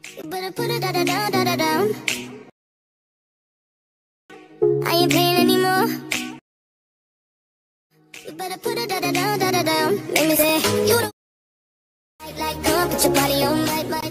You better put it down. I ain't playing anymore. You better put it down. Make me say you don't like, put your body on my